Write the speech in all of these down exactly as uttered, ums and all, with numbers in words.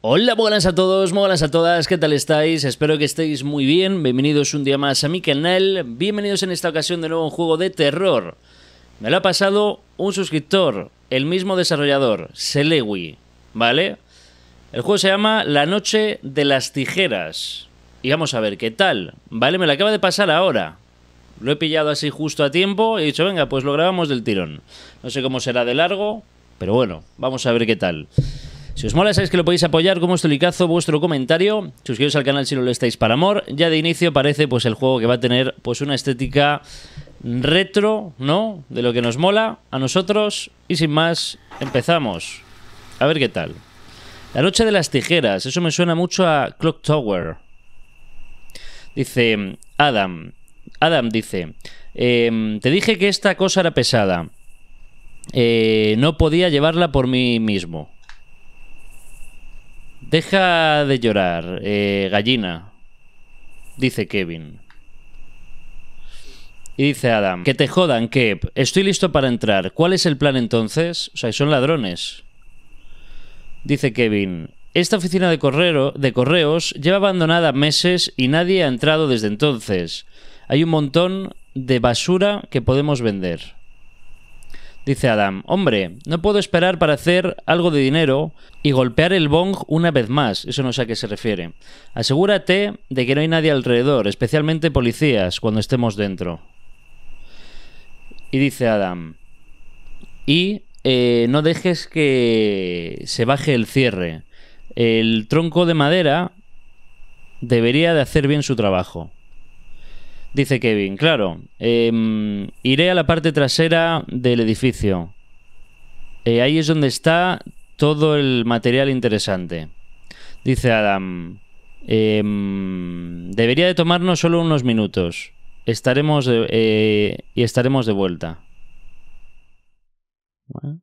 Hola, buenas a todos, buenas a todas, ¿qué tal estáis? Espero que estéis muy bien, bienvenidos un día más a mi canal, bienvenidos en esta ocasión de nuevo a un juego de terror. Me lo ha pasado un suscriptor, el mismo desarrollador, Selewi, ¿vale? El juego se llama La Noche de las Tijeras. Y vamos a ver qué tal, ¿vale? Me lo acaba de pasar ahora. Lo he pillado así justo a tiempo y he dicho, venga, pues lo grabamos del tirón. No sé cómo será de largo, pero bueno, vamos a ver qué tal. Si os mola, sabéis que lo podéis apoyar con vuestro licazo, vuestro comentario. Suscribiros al canal si no lo estáis para amor. Ya de inicio parece pues el juego que va a tener pues una estética retro, ¿no? De lo que nos mola a nosotros. Y sin más, empezamos. A ver qué tal. La Noche de las Tijeras. Eso me suena mucho a Clock Tower. Dice Adam. Adam dice, eh, te dije que esta cosa era pesada. Eh, no podía llevarla por mí mismo. Deja de llorar, eh, gallina, dice Kevin. Y dice Adam, que te jodan, Kev. Estoy listo para entrar. ¿Cuál es el plan entonces? O sea, son ladrones. Dice Kevin, esta oficina de, correo, de correos lleva abandonada meses y nadie ha entrado desde entonces. Hay un montón de basura que podemos vender. Dice Adam, hombre, no puedo esperar para hacer algo de dinero y golpear el bong una vez más. Eso no sé a qué se refiere. Asegúrate de que no hay nadie alrededor, especialmente policías, cuando estemos dentro. Y dice Adam, y eh, no dejes que se baje el cierre. El tronco de madera debería de hacer bien su trabajo. Dice Kevin, claro, eh, iré a la parte trasera del edificio. Eh, ahí es donde está todo el material interesante. Dice Adam, eh, debería de tomarnos solo unos minutos. Estaremos de, eh, y estaremos de vuelta. Bueno.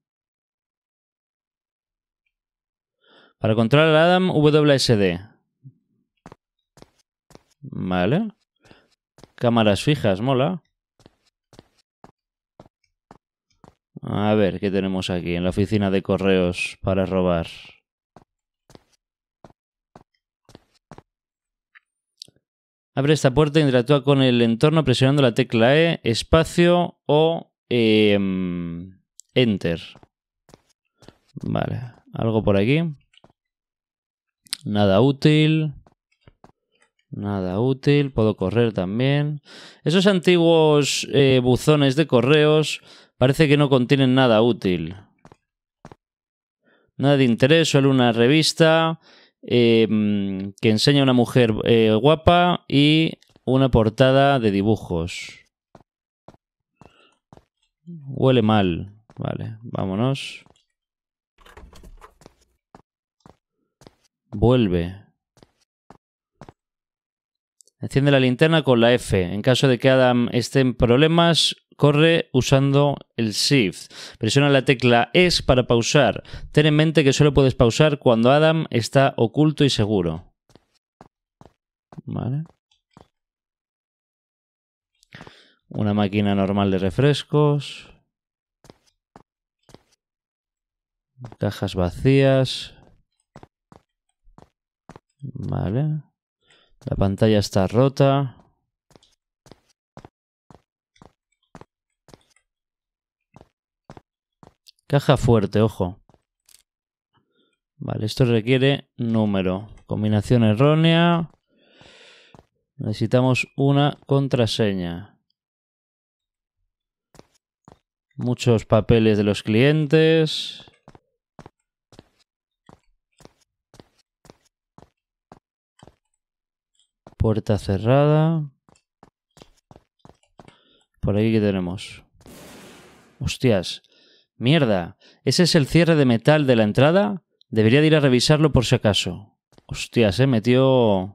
Para controlar a Adam, W S D. Vale. Cámaras fijas, mola. A ver, ¿qué tenemos aquí en la oficina de correos para robar? Abre esta puerta e interactúa con el entorno presionando la tecla E, espacio o eh, Enter. Vale, algo por aquí. Nada útil. Nada útil. Puedo correr también. Esos antiguos eh, buzones de correos parece que no contienen nada útil. Nada de interés, solo una revista eh, que enseña a una mujer eh, guapa y una portada de dibujos. Huele mal. Vale, vámonos. Vuelve. Enciende la linterna con la F. En caso de que Adam esté en problemas, corre usando el Shift. Presiona la tecla E S para pausar. Ten en mente que solo puedes pausar cuando Adam está oculto y seguro. Vale. Una máquina normal de refrescos. Cajas vacías. Vale. La pantalla está rota. Caja fuerte, ojo. Vale, esto requiere número. Combinación errónea. Necesitamos una contraseña. Muchos papeles de los clientes. Puerta cerrada. Por aquí que tenemos. Hostias. Mierda. ¿Ese es el cierre de metal de la entrada? Debería de ir a revisarlo por si acaso. Hostias, eh. Metió...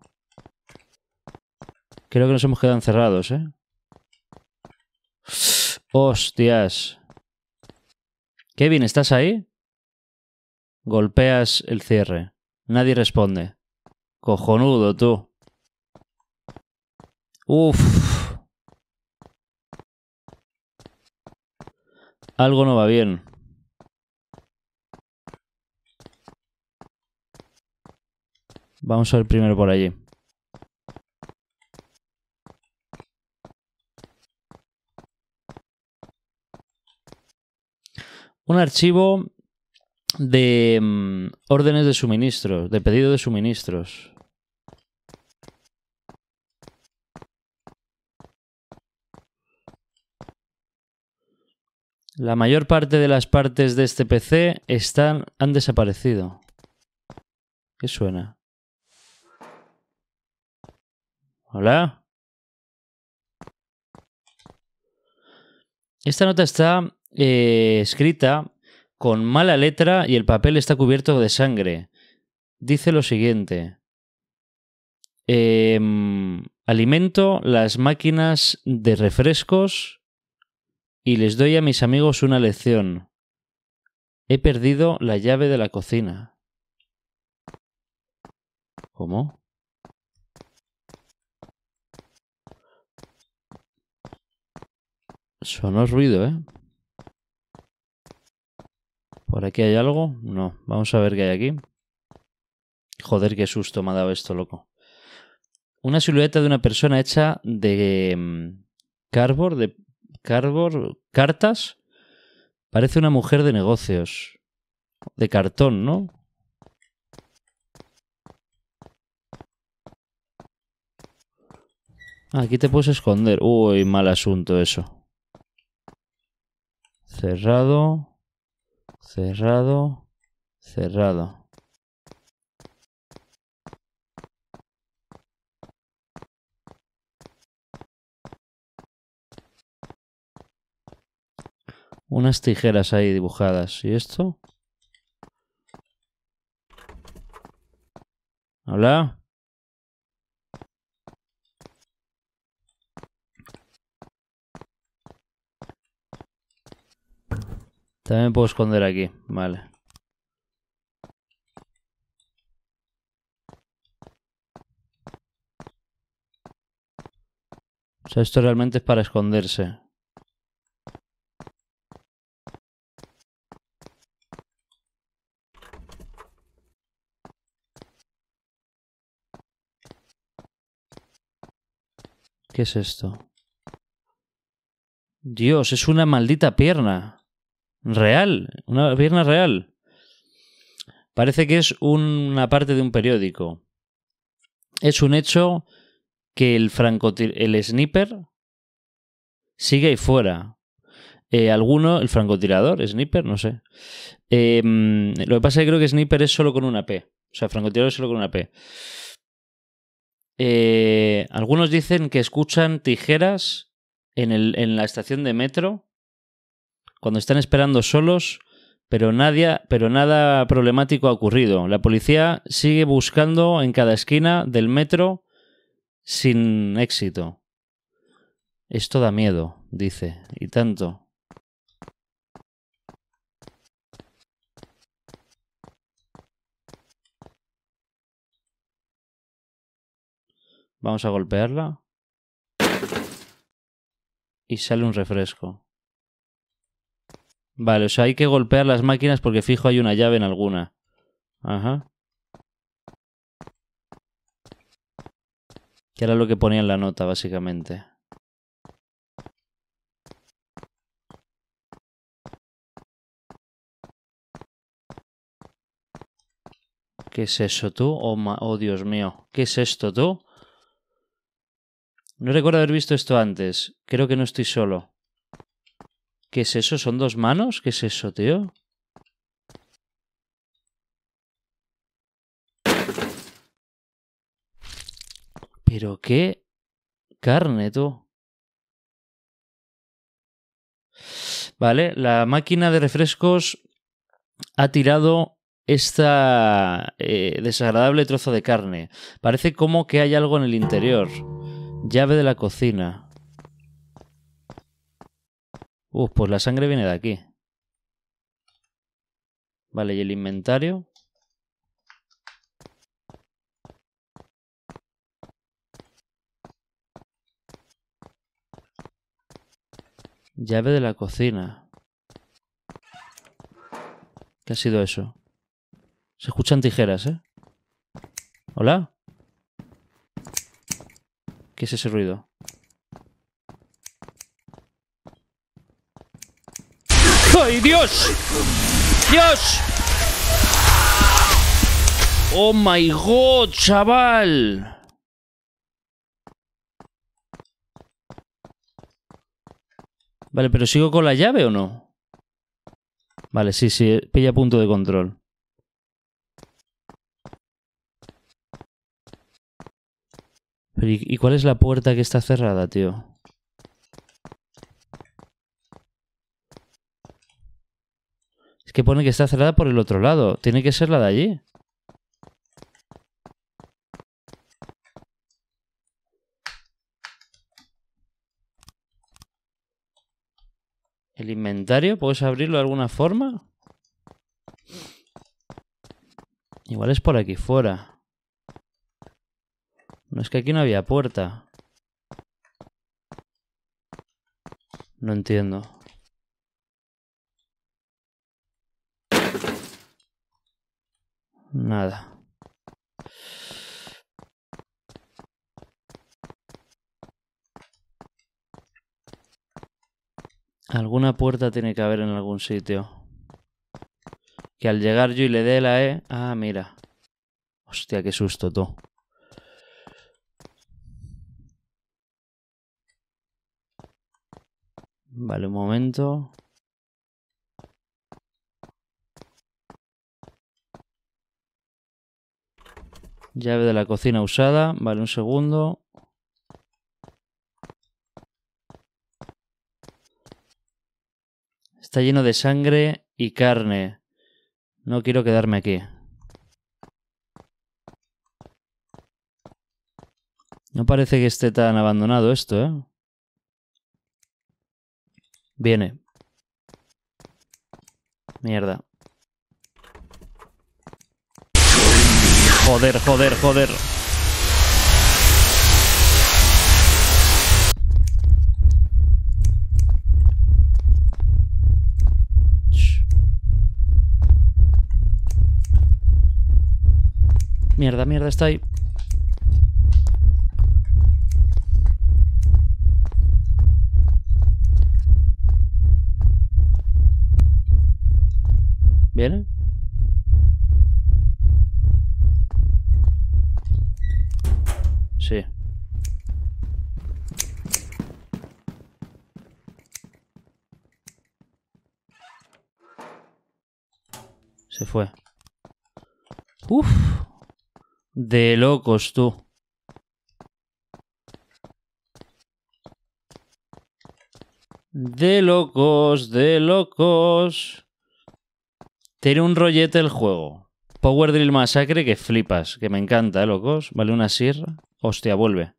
Creo que nos hemos quedado encerrados, eh. Hostias. Kevin, ¿estás ahí? Golpeas el cierre. Nadie responde. Cojonudo, tú. Uff. Algo no va bien. Vamos a ver primero por allí. Un archivo de um, órdenes de suministros, de pedido de suministros. La mayor parte de las partes de este P C están, han desaparecido. ¿Qué suena? ¿Hola? Esta nota está eh, escrita con mala letra y el papel está cubierto de sangre. Dice lo siguiente. Eh, alimento las máquinas de refrescos y les doy a mis amigos una lección. He perdido la llave de la cocina. ¿Cómo? Sonó ruido, ¿eh? ¿Por aquí hay algo? No. Vamos a ver qué hay aquí. Joder, qué susto me ha dado esto, loco. Una silueta de una persona hecha de um, cardboard, de cardboard, cartas. Parece una mujer de negocios. De cartón, ¿no? Aquí te puedes esconder. Uy, mal asunto eso. Cerrado. Cerrado. Cerrado. Unas tijeras ahí dibujadas. ¿Y esto? ¿Hola? También me puedo esconder aquí. Vale. O sea, esto realmente es para esconderse. ¿Qué es esto? Dios, es una maldita pierna. Real. Una pierna real. Parece que es una parte de un periódico. Es un hecho que el francotir el sniper sigue ahí fuera. Eh, alguno, el francotirador, sniper, no sé. Eh, lo que pasa es que creo que sniper es solo con una P. O sea, francotirador es solo con una P. Eh, algunos dicen que escuchan tijeras en, el, en la estación de metro cuando están esperando solos, pero, nadie, pero nada problemático ha ocurrido. La policía sigue buscando en cada esquina del metro sin éxito. Esto da miedo, dice, y tanto. Vamos a golpearla. Y sale un refresco. Vale, o sea, hay que golpear las máquinas porque fijo hay una llave en alguna. Ajá. Que era lo que ponía en la nota, básicamente. ¿Qué es eso, tú? Oh, ma oh, Dios mío. ¿Qué es esto, tú? No recuerdo haber visto esto antes. Creo que no estoy solo. ¿Qué es eso? ¿Son dos manos? ¿Qué es eso, tío? ¿Pero qué carne, tú? Vale, la máquina de refrescos ha tirado esta eh, desagradable trozo de carne. Parece como que hay algo en el interior. Llave de la cocina. Uf, pues la sangre viene de aquí. Vale, ¿y el inventario? Llave de la cocina. ¿Qué ha sido eso? Se escuchan tijeras, ¿eh? ¿Hola? ¿Qué es ese ruido? ¡Ay, Dios! ¡Dios! ¡Oh, my God, chaval! Vale, pero ¿sigo con la llave o no? Vale, sí, sí, pilla punto de control. Pero ¿y, ¿y cuál es la puerta que está cerrada, tío? Es que pone que está cerrada por el otro lado. Tiene que ser la de allí. ¿El inventario? ¿Puedes abrirlo de alguna forma? Igual es por aquí fuera. No, es que aquí no había puerta. No entiendo. Nada. Alguna puerta tiene que haber en algún sitio. Que al llegar yo y le dé la E... Ah, mira. Hostia, qué susto, tú. Vale, un momento. Llave de la cocina usada. Vale, un segundo. Está lleno de sangre y carne. No quiero quedarme aquí. No parece que esté tan abandonado esto, ¿eh? Viene. Mierda. Joder, joder, joder. Mierda, mierda, está ahí. ¿Viene? Sí. Se fue. Uf. De locos, tú. De locos, de locos. Tiene un rollete el juego. Power Drill Massacre que flipas. Que me encanta, ¿eh, locos? Vale, una sierra. Hostia, vuelve.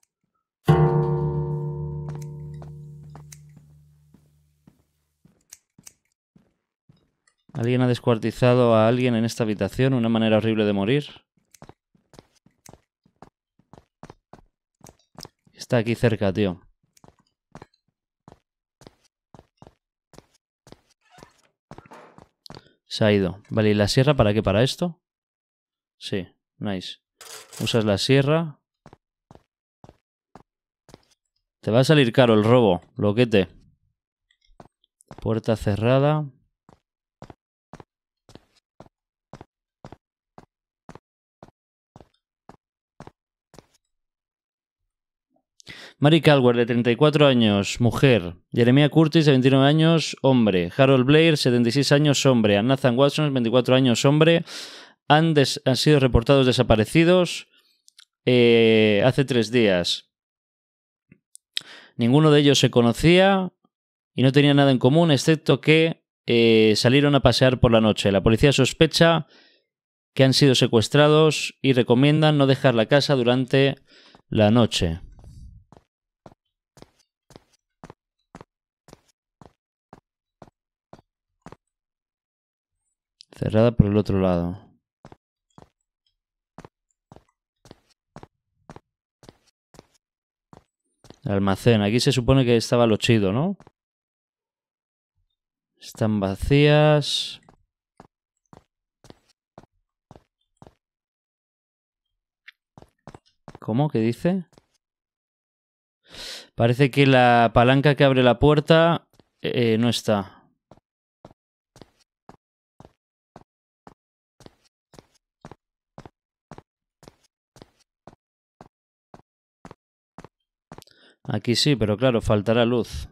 Alguien ha descuartizado a alguien en esta habitación. Una manera horrible de morir. Está aquí cerca, tío. Se ha ido. Vale, ¿y la sierra para qué? ¿Para esto? Sí, nice. Usas la sierra. Te va a salir caro el robo, loquete. Puerta cerrada. Mary Calwell, de treinta y cuatro años, mujer. Jeremiah Curtis, de veintinueve años, hombre. Harold Blair, setenta y seis años, hombre. Nathan Watson, veinticuatro años, hombre. Han, han sido reportados desaparecidos eh, hace tres días. Ninguno de ellos se conocía y no tenían nada en común, excepto que eh, salieron a pasear por la noche. La policía sospecha que han sido secuestrados y recomiendan no dejar la casa durante la noche. Cerrada por el otro lado. El almacén. Aquí se supone que estaba lo chido, ¿no? Están vacías. ¿Cómo? ¿Qué dice? Parece que la palanca que abre la puerta eh, no está. Aquí sí, pero claro, faltará luz.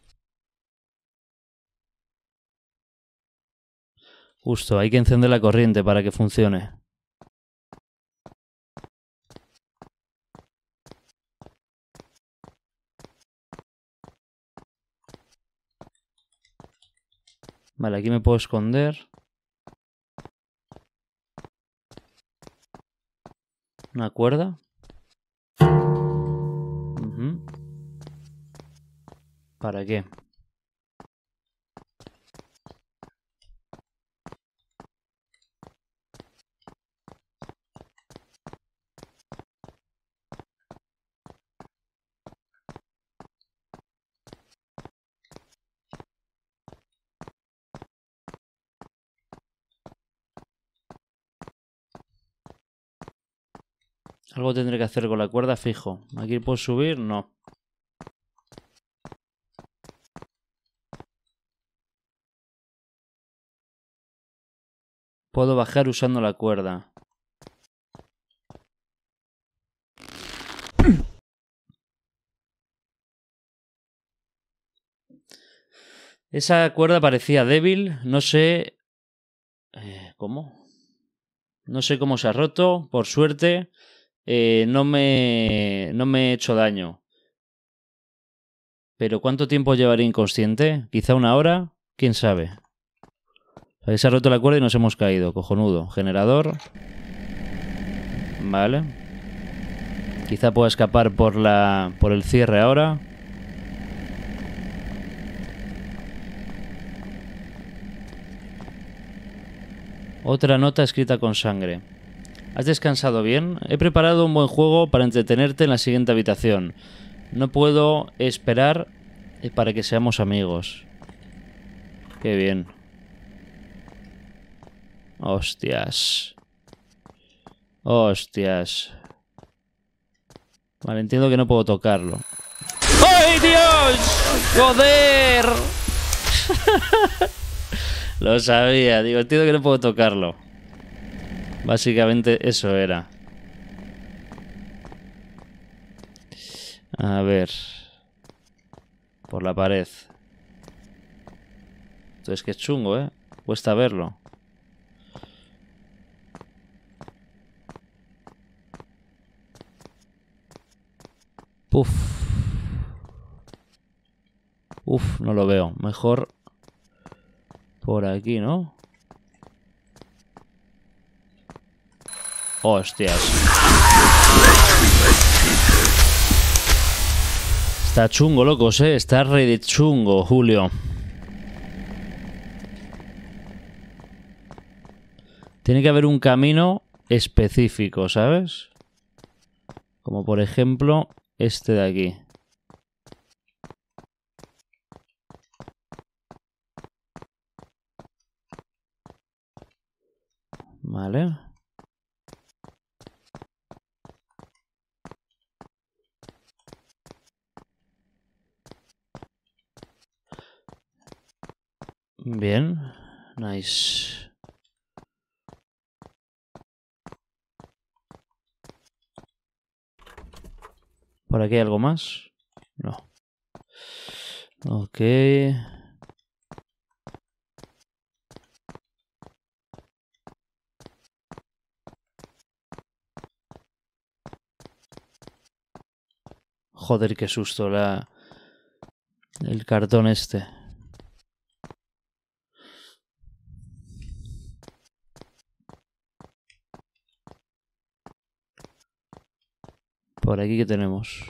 Justo, hay que encender la corriente para que funcione. Vale, aquí me puedo esconder. Una cuerda. Uh-huh. ¿Para qué? Algo tendré que hacer con la cuerda fijo. ¿Aquí puedo subir? No. Puedo bajar usando la cuerda. Esa cuerda parecía débil. No sé... Eh, ¿Cómo? No sé cómo se ha roto. Por suerte, eh, no me, no me he hecho daño. Pero ¿cuánto tiempo llevaré inconsciente? ¿Quizá una hora? ¿Quién sabe? Se ha roto la cuerda y nos hemos caído. Cojonudo. Generador. Vale. Quizá pueda escapar por la por el cierre ahora. Otra nota escrita con sangre. ¿Has descansado bien? He preparado un buen juego para entretenerte en la siguiente habitación. No puedo esperar para que seamos amigos. Qué bien. Hostias. Hostias. Vale, entiendo que no puedo tocarlo. ¡Ay, Dios! ¡Joder! Lo sabía. Digo, entiendo que no puedo tocarlo. Básicamente eso era. A ver. Por la pared. Entonces que chungo, ¿eh? Cuesta verlo. Puf. Uf, no lo veo. Mejor por aquí, ¿no? Hostias. Está chungo, locos, ¿eh? Está re de chungo, Julio. Tiene que haber un camino específico, ¿sabes? Como por ejemplo este de aquí. Vale. Bien. Nice. ¿Por aquí hay algo más? No. Ok. Joder, qué susto la... el cartón este. Por aquí, ¿qué tenemos?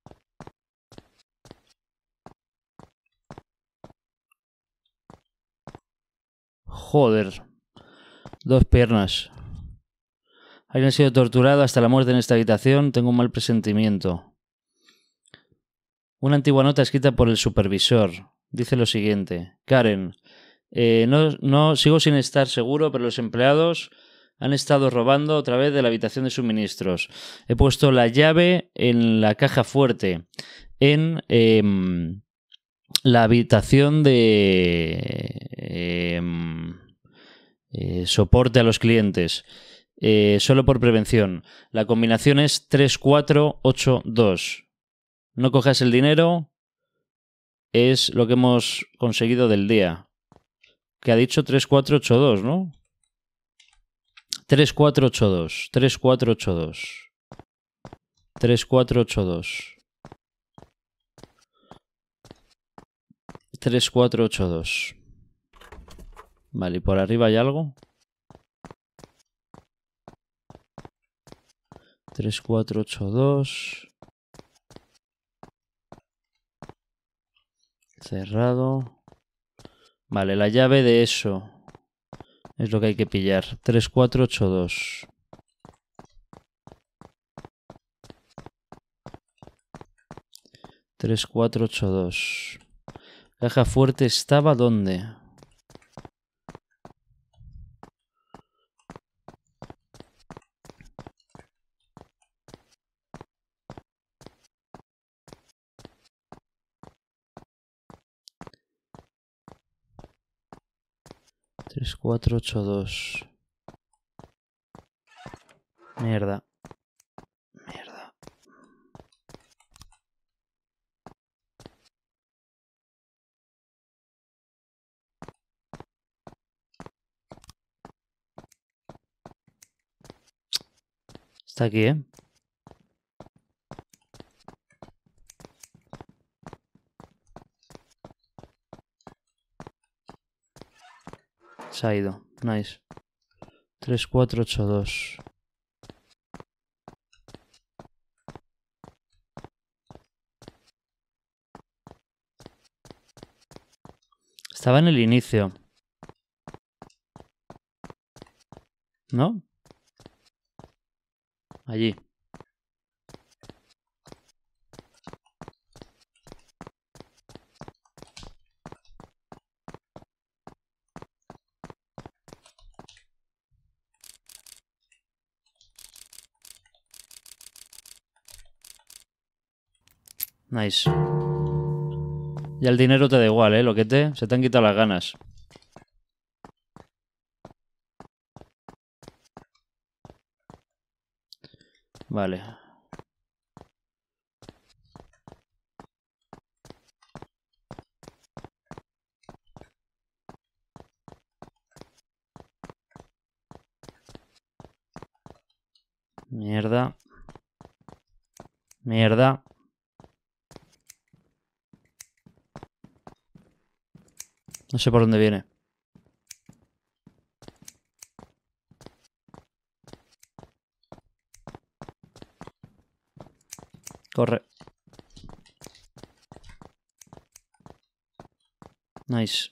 Joder. Dos piernas. Alguien ha sido torturado hasta la muerte en esta habitación. Tengo un mal presentimiento. Una antigua nota escrita por el supervisor. Dice lo siguiente. Karen, eh, no, no sigo sin estar seguro, pero los empleados Han estado robando otra vez de la habitación de suministros. He puesto la llave en la caja fuerte. En eh, la habitación de eh, eh, soporte a los clientes. Eh, solo por prevención. La combinación es tres cuatro ocho dos. No cojas el dinero. Es lo que hemos conseguido del día. Que ha dicho tres cuatro ocho dos, ¿no? tres cuatro ocho dos. tres cuatro ocho dos. tres cuatro ocho dos. tres cuatro ocho dos. Vale, ¿y por arriba hay algo? tres cuatro ocho dos. Cerrado. Vale, la llave de eso es lo que hay que pillar. tres cuatro ocho dos. tres cuatro ocho dos. Caja fuerte estaba ¿dónde? tres cuatro ocho dos. Mierda. Mierda. Está aquí, ¿eh? Se ha ido. Nice. tres cuatro ocho dos. Estaba en el inicio. ¿No? Allí. Nice. Ya el dinero te da igual, ¿eh? Lo que te... Se te han quitado las ganas. Vale. Mierda. Mierda. No sé por dónde viene. Corre. Nice.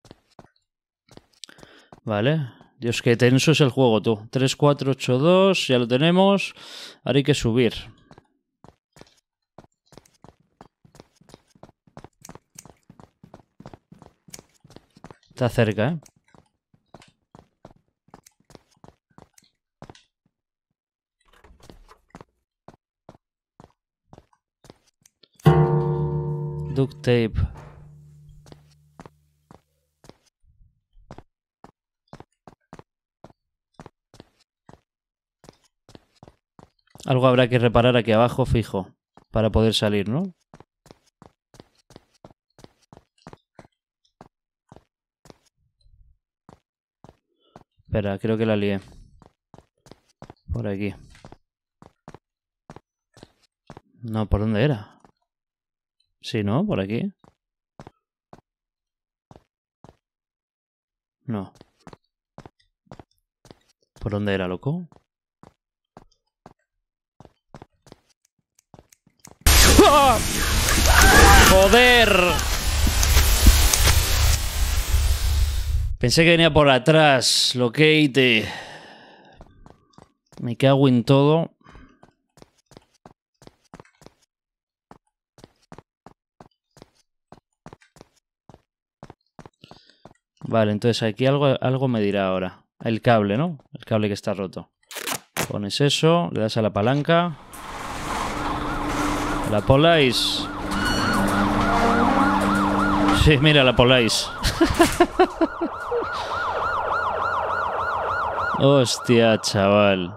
Vale. Dios, qué tenso es el juego, tú. tres cuatro ocho dos, ya lo tenemos. Ahora hay que subir. Está cerca, ¿eh? Duct tape. Algo habrá que reparar aquí abajo, fijo, para poder salir, ¿no? Espera, creo que la lié. Por aquí. No, ¿por dónde era? Sí, ¿no? Por aquí. No. ¿Por dónde era, loco? ¡Ah! ¡Joder! Pensé que venía por atrás. Locate. Me cago en todo. Vale, entonces aquí algo, algo me dirá ahora. El cable, ¿no? El cable que está roto. Pones eso, le das a la palanca. La Polais. Sí, mira, la Polais. Hostia, chaval.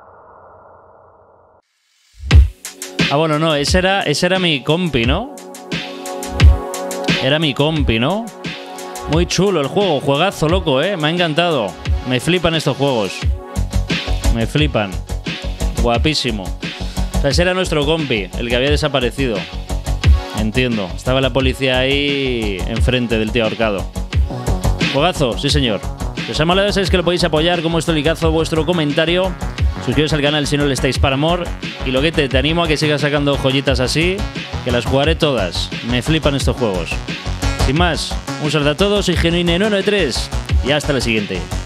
Ah, bueno, no, ese era, ese era mi compi, ¿no? Era mi compi, ¿no? Muy chulo el juego, juegazo, loco, ¿eh? Me ha encantado. Me flipan estos juegos. Me flipan. Guapísimo. O sea, ese era nuestro compi, el que había desaparecido. Entiendo. Estaba la policía ahí enfrente del tío ahorcado. Juegazo, sí señor. Si os ha molado, sabéis que lo podéis apoyar con vuestro likeazo, vuestro comentario. Suscribiros al canal si no le estáis para amor. Y lo que te, te animo a que sigas sacando joyitas así, que las jugaré todas. Me flipan estos juegos. Sin más, un saludo a todos, soy Genuine nueve nueve tres y hasta la siguiente.